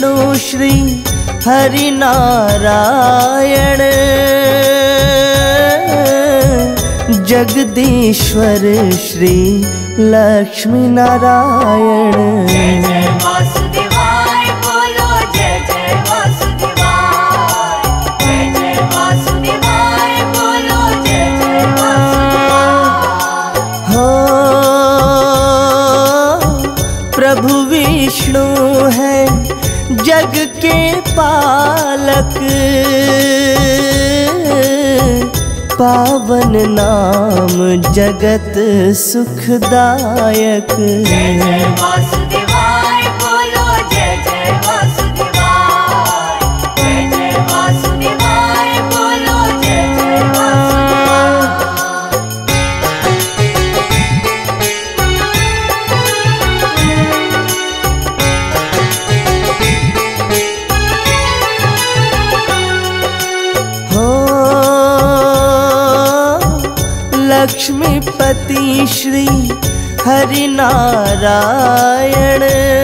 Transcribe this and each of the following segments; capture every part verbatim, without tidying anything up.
विष्णु श्री हरि नारायण, जगदीश्वर श्री लक्ष्मी नारायण। जय जय वासुदेवाय बोलो, जय जय वासुदेवाय, जय जय वासुदेवाय बोलो, जय जय वासुदेवाय। हो प्रभु विष्णु है जग के पालक, पावन नाम जगत सुखदायक। जय जय वासुदेवाय बोलो, जय जय वासुदेवाय, जय जय वासुदेवाय बोलो, जय जय लक्ष्मीपति श्री हरि नारायण,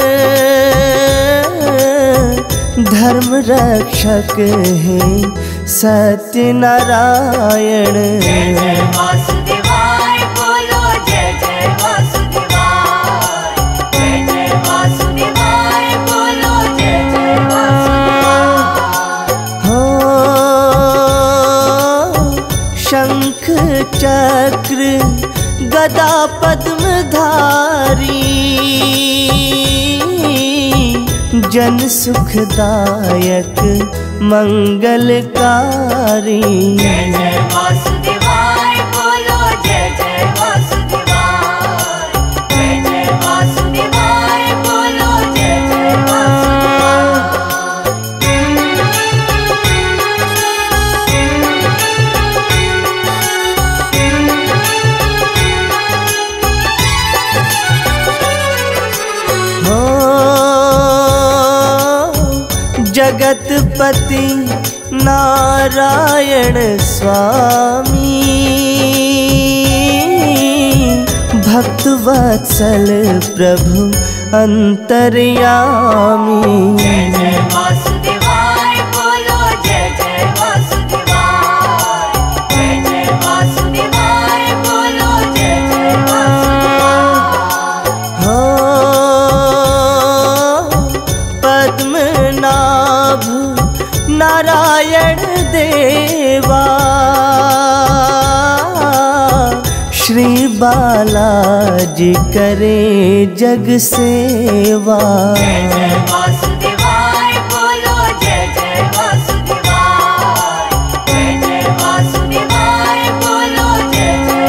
धर्म रक्षक हैं सत्य नारायण। जय जय वासुदेवाय बोलो, जय जय वासुदेवाय, जय जय वासुदेवाय बोलो, जय जय वासुदेवाय। हो शंख चक्र गदा पद्मधारी, जन सुखदायक मंगलकारी। जय जय वासुदेवाय बोलो, जय जय वासुदेवाय, जय जय वासुदेवाय बोलो, जय जय जगतपति नारायण स्वामी, भक्तवत्सल प्रभु अंतर्यामी। जय जय वासुदेवाय बोलो, जय जय वासुदेवाय, जय जय वासुदेवाय बोलो, जय जय वासुदेवाय। हो पद्मनाभ नारायण देवा, श्री बालाजी करे जग सेवा। जय जय वासुदेवाय बोलो, जय जय वासुदेवाय, जय जय वासुदेवाय बोलो, जय जय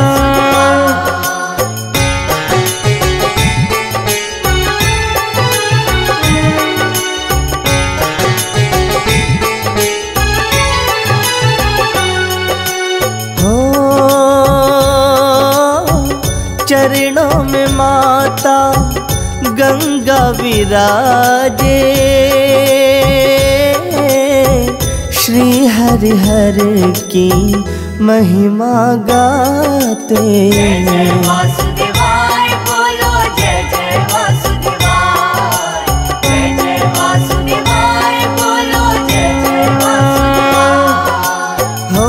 चरणों में माता गंगा विराजे, श्री हरि हर की महिमा गाते। जय जय वासुदेवाय बोलो, जय जय वासुदेवाय, जय जय वासुदेवाय बोलो, जय जय वासुदेवाय। हो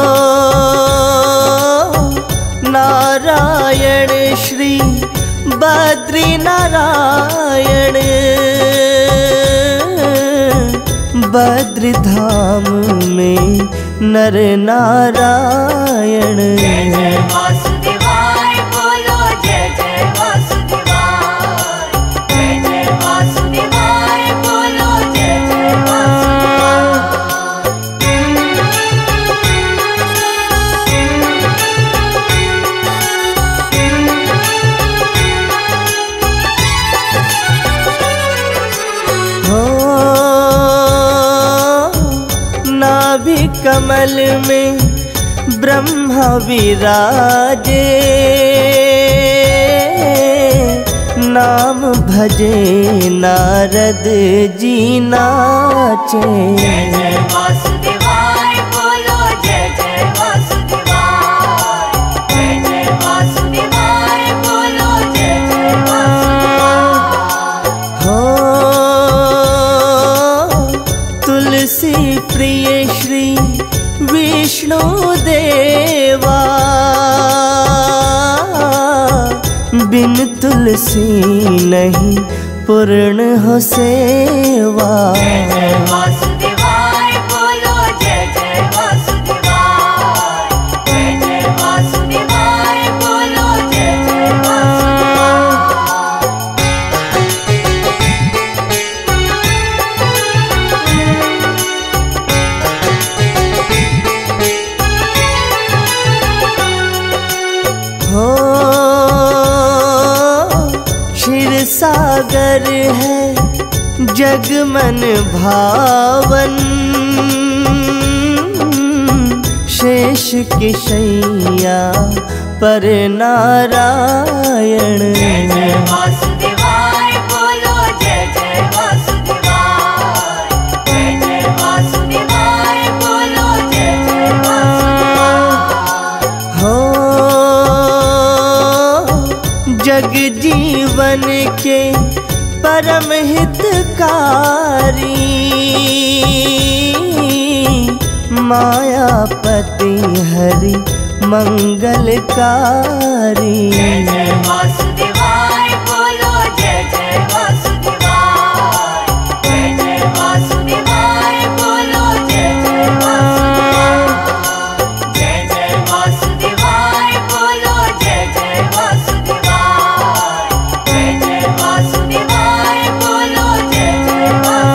नारायण श्री बद्री नारायण, बद्री धाम में नर नारायण। जय जय वासुदेवाय बोलो, जय जय वासुदेवाय, जय जय वासुदेवाय बोलो, जय जय नाभि कमल में ब्रह्मा विराजे, नाम भजे नारद जी नाचे। जय जय वासुदेवाय बोलो, जय जय वासुदेवाय, जय जय वासुदेवाय बोलो, जय जय वासुदेवाय। हो तुलसी नहीं पूर्ण हो सेवा। जय जय वासुदेवाय बोलो जय जय वासुदेवाय। जय जय वासुदेवाय बोलो जय जय हो क्षीर सागर है जग मन भावन, शेष की शैया पर नारायण। जय जय वासुदेवाय बोलो जय जय वासुदेवाय। जय जय वासुदेवाय बोलो जय जय वासुदेवाय। हो जग जीवन के परम हितकारी, मायापति हरि मंगलकारी। जय जय वासुदेवाय बोलो जय जय वासुदेवाय। जय जय वासुदेवाय बोलो जय जय वासुदेवाय। जय जय वासुदेवाय बोलो जय जय वासुदेवाय। जय जय वासुदेवाय बोलो जय जय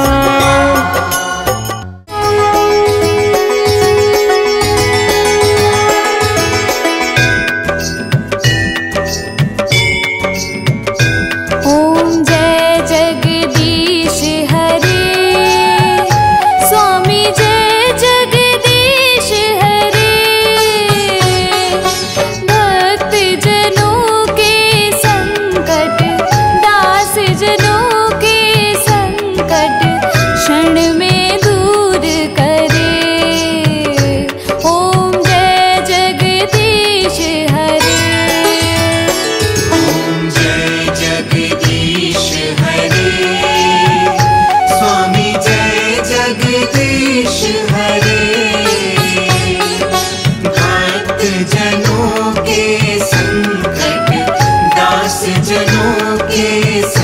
वासुदेवाय। ओम जय जगदीश हरे स्वामी जय जगदीश हरे। भक्त जनों के संकट दास जनों के संकट क्षण में दूर करे। ओम जय जगदीश हरे। ओम जय जगदीश हरे स्वामी जय जगदीश हरे। भक्त जनों के संकट दास जनों के